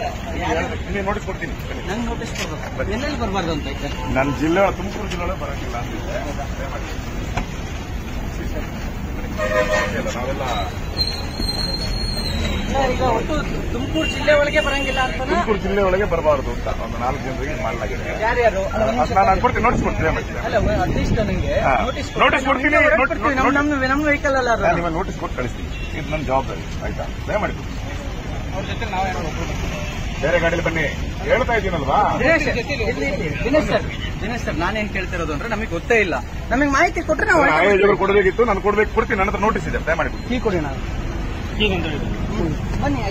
ನೀವು ನೋಟಿಸ್ ಕೊಡ್ತೀನಿ. ನಂಗೆ ನೋಟಿಸ್ ಕೊಡ್ಬೇಕು. ಎಲ್ಲೆಲ್ಲಿ ಬರಬಾರ್ದು ಅಂತ ಐತೆ? ನನ್ನ ಜಿಲ್ಲೆ ತುಮಕೂರು ಜಿಲ್ಲೆ ಬರಂಗಿಲ್ಲ ಅಂತಿದೆ. ನಾವೆಲ್ಲ ಈಗ ಒಟ್ಟು ತುಮಕೂರು ಜಿಲ್ಲೆ ಒಳಗೆ ಬರಂಗಿಲ್ಲ ಅಂತ. ತುಮಕೂರು ಜಿಲ್ಲೆ ಒಳಗೆ ಬರಬಾರದು ಅಂತ ಒಂದು 4 ಜನರಿಗೆ ಮಾಡಲಾಗಿದೆ. ಯಾರ್ಯಾರು? ನಾನು ಕೊಡ್ತೀನಿ, ನೋಟಿಸ್ ಕೊಡ್ತೀನಿ. ಅಲ್ಲ, ಅಟ್ಲೀಸ್ಟ್ ನನಗೆ ನೋಟಿಸ್ ಕೊಡ್ತೀನಿ. ನಮ್ಮ ವೆಹಿಕಲ್ ಅಲ್ಲ, ನಿಮ್ಮ ನೋಟಿಸ್ ಕೊಟ್ಟು ಕಳಿಸ್ತೀನಿ. ಇದು ನನ್ನ ಜವಾಬ್ದಾರಿ, ಆಯ್ತಾ? ದಯಮಾಡಿ ಅವ್ರ ಜೊತೆ ನಾವೇ ಬೇರೆ ಗಾಡಿಯಲ್ಲಿ ಬನ್ನಿ ಹೇಳ್ತಾ ಇದ್ದೀನಲ್ವಾ. ದಿನೇಶ್ ಸರ್, ನಾನೇನ್ ಕೇಳ್ತಿರೋದು ಅಂದ್ರೆ ನಮಗೆ ಗೊತ್ತೇ ಇಲ್ಲ. ನಮಗೆ ಮಾಹಿತಿ ಕೊಟ್ಟರೆ ನಾವು ಆಯೋಜಕರು ಕೊಡಬೇಕಿತ್ತು. ನಾನು ಕೊಡ್ತೀನಿ. ನನ್ನ ಹತ್ರ ನೋಟಿಸ್ ಇದೆ, ದಯಮಾಡಿ ಕೀ ಕೊಡಿ. ನಾನು ಬನ್ನಿ,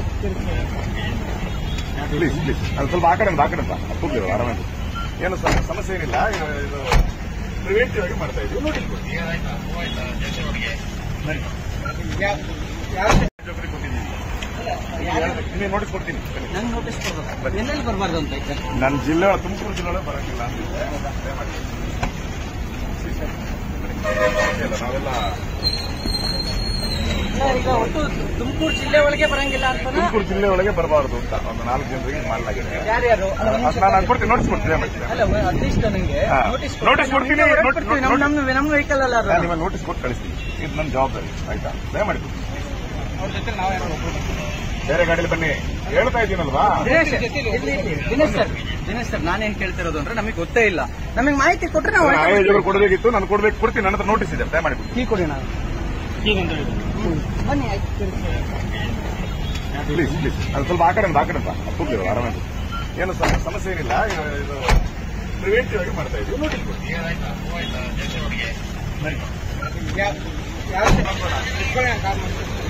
ಪ್ಲೀಸ್ ಅದು ಸ್ವಲ್ಪ ಆ ಕಡೆ ಕೂಗ್ಲಿ ಆರಾಮಾಗಿ. ಏನು ಸಮಸ್ಯೆ ಏನಿಲ್ಲ. ಇದು ಪ್ರಿವೆಂಟಿವ್ ಆಗಿ ಮಾಡ್ತಾ ಇದ್ದೀವಿ. ನೋಟಿಸ್ ಕೊಡಿ. ನೀವು ನೋಟಿಸ್ ಕೊಡ್ತೀನಿ. ನಂಗೆ ನೋಟಿಸ್ ಕೊಡ್ಬೇಕು. ಎಲ್ಲೆಲ್ಲಿ ಬರಬಾರ್ದು ಅಂತ ಐತೆ? ನನ್ನ ಜಿಲ್ಲೆ ತುಮಕೂರು ಜಿಲ್ಲೆ ಬರಂಗಿಲ್ಲ ಅಂತಿದೆ. ನಾವೆಲ್ಲ ಈಗ ಒಟ್ಟು ತುಮಕೂರು ಜಿಲ್ಲೆ ಒಳಗೆ ಬರಂಗಿಲ್ಲ ಅಂತ. ತುಮಕೂರು ಜಿಲ್ಲೆ ಒಳಗೆ ಬರಬಾರದು ಅಂತ ಒಂದು 4 ಜನರಿಗೆ ಮಾಡಲಾಗಿದೆ. ಯಾರ್ಯಾರು? ನಾನು ಕೊಡ್ತೀನಿ, ನೋಟಿಸ್ ಕೊಡ್ತೀನಿ. ಅಲ್ಲ, ಅಟ್ಲೀಸ್ಟ್ ನನಗೆ ನೋಟಿಸ್ ಕೊಡ್ತೀನಿ. ನಮ್ಮ ವೆಹಿಕಲ್ ಅಲ್ಲ, ನಿಮ್ಮ ನೋಟಿಸ್ ಕೊಟ್ಟು ಕಳಿಸ್ತೀನಿ. ಇದು ನನ್ನ ಜವಾಬ್ದಾರಿ, ಆಯ್ತಾ? ದಯಮಾಡಿ ಅವ್ರ ಜೊತೆ ನಾವೇ ಬೇರೆ ಗಾಡಿಯಲ್ಲಿ ಬನ್ನಿ ಹೇಳ್ತಾ ಇದ್ದೀನಲ್ವಾ. ದಿನೇಶ್ ಸರ್, ನಾನೇನ್ ಕೇಳ್ತಿರೋದು ಅಂದ್ರೆ ನಮಗೆ ಗೊತ್ತೇ ಇಲ್ಲ. ನಮಗೆ ಮಾಹಿತಿ ಕೊಟ್ಟರೆ ನಾವು ಆಯೋಜಕರು ಕೊಡಬೇಕಿತ್ತು. ನಾನು ಕೊಡ್ತೀನಿ. ನನ್ನ ಹತ್ರ ನೋಟಿಸ್ ಇದೆ, ದಯಮಾಡಿ ಕೀ ಕೊಡಿ. ನಾನು ಬನ್ನಿ, ಪ್ಲೀಸ್ ಅದು ಸ್ವಲ್ಪ ಆ ಕಡೆ ಕೂಗ್ಲಿ ಆರಾಮಾಗಿ. ಏನು ಸಮಸ್ಯೆ ಏನಿಲ್ಲ. ಇದು ಪ್ರಿವೆಂಟಿವ್ ಆಗಿ ಮಾಡ್ತಾ ಇದ್ದೀವಿ. ನೋಟಿಸ್ ಕೊಡಿ.